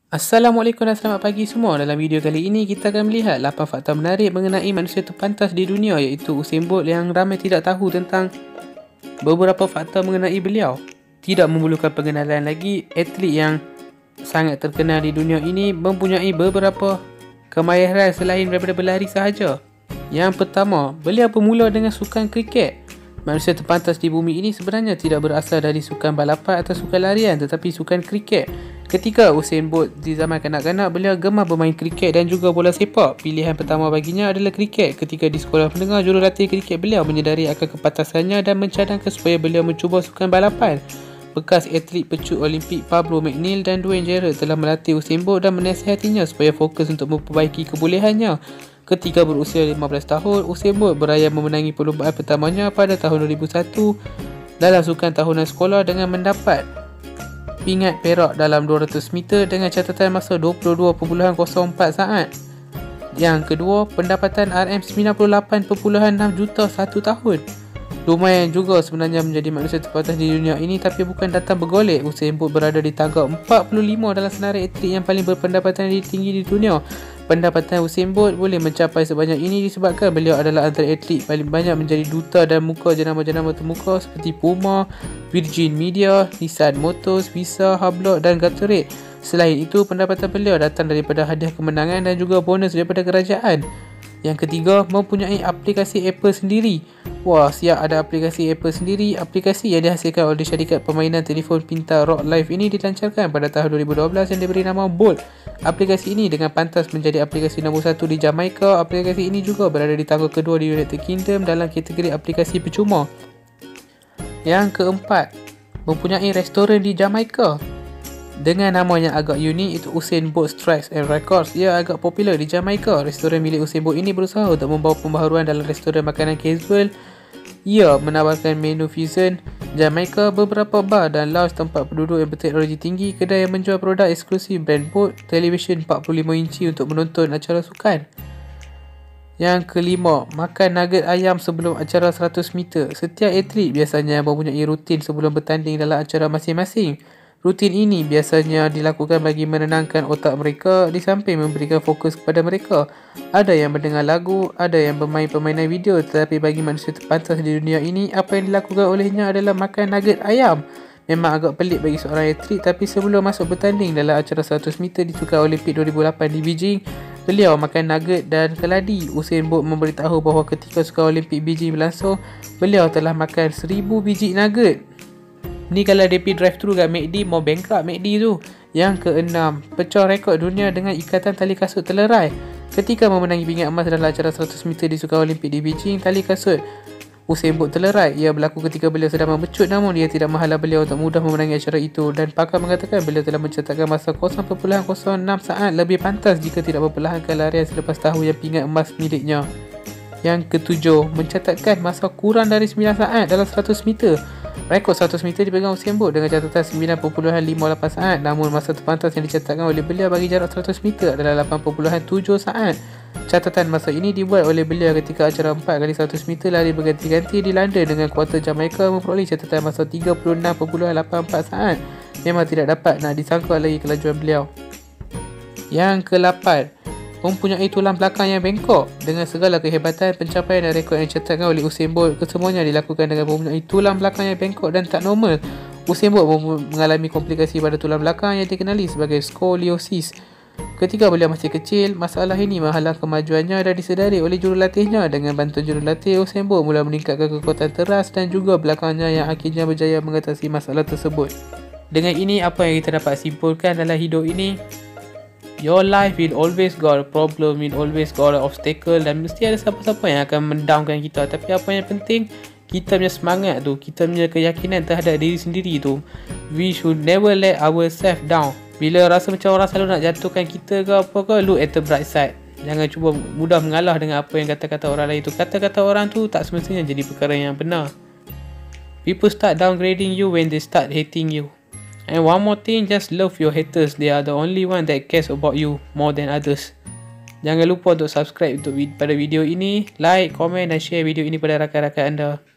Assalamualaikum dan selamat pagi semua. Dalam video kali ini kita akan melihat 8 fakta menarik mengenai manusia terpantas di dunia, iaitu Usain Bolt, yang ramai tidak tahu tentang beberapa fakta mengenai beliau. Tidak memerlukan pengenalan lagi, atlet yang sangat terkenal di dunia ini mempunyai beberapa kemahiran selain daripada berlari sahaja. Yang pertama, beliau bermula dengan sukan kriket. Manusia terpantas di bumi ini sebenarnya tidak berasal dari sukan balapan atau sukan larian, tetapi sukan kriket. Ketika Usain Bolt di zaman kanak-kanak, beliau gemar bermain kriket dan juga bola sepak. Pilihan pertama baginya adalah kriket. Ketika di sekolah menengah, jurulatih kriket beliau menyedari akan kepantasannya dan mencadangkan supaya beliau mencuba sukan balapan. Bekas atlet pecut Olimpik Pablo McNeill dan Dwayne Jarrett telah melatih Usain Bolt dan menasihatinya supaya fokus untuk memperbaiki kebolehannya. Ketika berusia 15 tahun, Usain Bolt beraya memenangi perlumbaan pertamanya pada tahun 2001 dalam sukan tahunan sekolah dengan mendapat pingat perak dalam 200 meter dengan catatan masa 22.04 saat. Yang kedua, pendapatan RM98.6 juta satu tahun. Lumayan juga sebenarnya menjadi manusia terpantas di dunia ini, tapi bukan datang bergolek. Usain Bolt berada di tangga 45 dalam senarai atlet yang paling berpendapatan tinggi di dunia. Pendapatan Usain Bolt boleh mencapai sebanyak ini disebabkan beliau adalah antara atlet paling banyak menjadi duta dan muka jenama-jenama termuka seperti Puma, Virgin Media, Nissan Motors, Visa, Hublot dan Gatorade. Selain itu, pendapatan beliau datang daripada hadiah kemenangan dan juga bonus daripada kerajaan. Yang ketiga, mempunyai aplikasi Apple sendiri. Wah, siap ada aplikasi Apple sendiri. Aplikasi yang dihasilkan oleh syarikat permainan telefon pintar Rock Life ini dilancarkan pada tahun 2012 yang diberi nama Bolt. Aplikasi ini dengan pantas menjadi aplikasi nombor 1 di Jamaika. Aplikasi ini juga berada di tangga kedua di United Kingdom dalam kategori aplikasi percuma. Yang keempat, mempunyai restoran di Jamaika. Dengan nama yang agak unik, itu Usain Bolt Strikes and Records. Ia agak popular di Jamaika. Restoran milik Usain Bolt ini berusaha untuk membawa pembaharuan dalam restoran makanan casual. Ia menawarkan menu fusion Jamaika, beberapa bar dan lounge tempat penduduk yang berteknologi tinggi, kedai yang menjual produk eksklusif brand Bolt, televisyen 45 inci untuk menonton acara sukan. Yang kelima, makan nugget ayam sebelum acara 100 meter. Setiap atlet biasanya mempunyai rutin sebelum bertanding dalam acara masing-masing. Rutin ini biasanya dilakukan bagi menenangkan otak mereka di samping memberikan fokus kepada mereka. Ada yang mendengar lagu, ada yang bermain permainan video, tetapi bagi manusia terpantas di dunia ini, apa yang dilakukan olehnya adalah makan nugget ayam. Memang agak pelik bagi seorang atlet, tapi sebelum masuk bertanding dalam acara 100 meter di Sukan Olimpik 2008 di Beijing, beliau makan nugget dan keladi. Usain Bolt memberitahu bahawa ketika Sukan Olimpik Beijing berlangsung, beliau telah makan 1000 biji nugget. Ni kalau dia pergi drive-thru kat McD, mau bankrupt McD tu. Yang keenam, pecah rekod dunia dengan ikatan tali kasut terlerai. Ketika memenangi pingat emas dalam acara 100 meter di Sukan Olimpik di Beijing, tali kasut Usain Bolt terlerai. Ia berlaku ketika beliau sedang membecut, namun ia tidak menghalang beliau untuk mudah memenangi acara itu. Dan pakar mengatakan beliau telah mencatatkan masa 0.06 saat lebih pantas jika tidak memperlahankan larian selepas tahu yang pingat emas miliknya. Yang ketujuh, mencatatkan masa kurang dari 9 saat dalam 100 meter. Rekod 100 meter dipegang Usain Bolt dengan catatan 9.58 saat, namun masa terpantas yang dicatatkan oleh beliau bagi jarak 100 meter adalah 8.7 saat. Catatan masa ini dibuat oleh beliau ketika acara 4x100 meter lari berganti-ganti di London dengan kuarter Jamaika memperoleh catatan masa 36.84 saat. Memang tidak dapat nak disangka lagi kelajuan beliau. Yang ke-8, mempunyai tulang belakang yang bengkok. Dengan segala kehebatan, pencapaian dan rekod yang dicatatkan oleh Usain Bolt, kesemuanya dilakukan dengan mempunyai tulang belakang yang bengkok dan tak normal. Usain Bolt mengalami komplikasi pada tulang belakang yang dikenali sebagai scoliosis. Ketika beliau masih kecil, masalah ini menghalang kemajuannya dan disedari oleh jurulatihnya. Dengan bantuan jurulatih, Usain Bolt mula meningkatkan kekuatan teras dan juga belakangnya yang akhirnya berjaya mengatasi masalah tersebut. Dengan ini, apa yang kita dapat simpulkan dalam hidup ini? Your life will always got a problem, will always got an obstacle, dan mesti ada siapa-siapa yang akan mendownkan kita. Tapi apa yang penting, kita punya semangat tu, kita punya keyakinan terhadap diri sendiri tu, we should never let ourselves down. Bila rasa macam orang selalu nak jatuhkan kita ke apa ke, look at the bright side. Jangan cuba mudah mengalah dengan apa yang kata-kata orang lain tu. Kata-kata orang tu tak semestinya jadi perkara yang benar. People start downgrading you when they start hating you. And one more thing, just love your haters. They are the only one that cares about you more than others. Jangan lupa untuk subscribe pada video ini, like, komen dan share video ini pada rakan-rakan anda.